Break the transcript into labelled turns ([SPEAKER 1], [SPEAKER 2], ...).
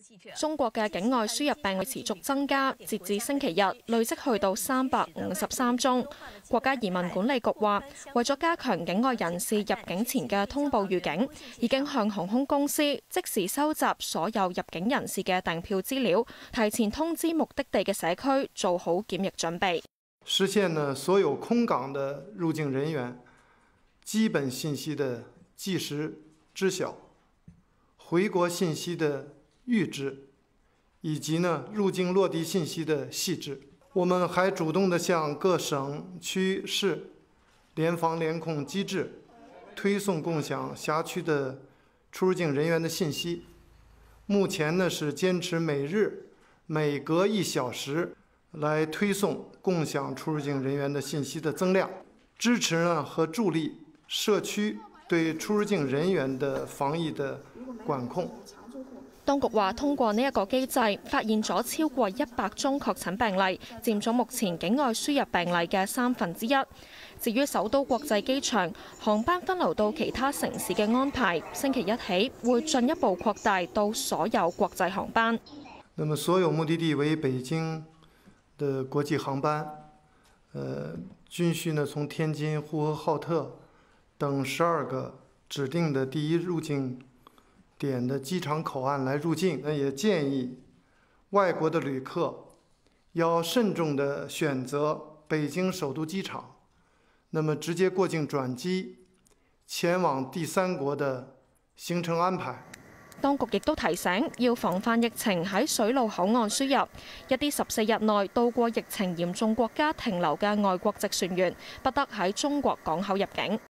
[SPEAKER 1] 中國嘅境外輸入病例持續增加，截至星期日累積去到353宗。國家移民管理局話，為咗加強境外人士入境前嘅通報預警，已經向航空公司即時收集所有入境人士嘅訂票資料，提前通知目的地嘅社區做好檢疫準備。
[SPEAKER 2] 實現呢所有空港的入境人員基本信息的即時知曉，回國信息的預知，以及呢入境落地信息的細緻。我們還主動地向各省區市聯防聯控機制推送共享轄區的出入境人員的信息。目前呢是堅持每隔1小時來推送共享出入境人員的信息的增量，支持呢和助力社區對出入境人員的防疫的管控。
[SPEAKER 1] 當局話，通過呢一個機制，發現咗超過100宗確診病例，佔咗目前境外輸入病例嘅1/3。至於首都國際機場航班分流到其他城市嘅安排，星期一起會進一步擴大到所有國際航班。
[SPEAKER 2] 那麼所有目的地為北京的國際航班，均需呢從天津、呼和浩特等12個指定的第一入境點的機場口岸來入境。也建議外國的旅客要慎重地選擇北京首都機場，那麼直接過境轉機前往第三國的行程安排。
[SPEAKER 1] 當局亦都提醒，要防範疫情喺水路口岸輸入，一啲14日內到過疫情嚴重國家停留嘅外國籍船員，不得喺中國港口入境。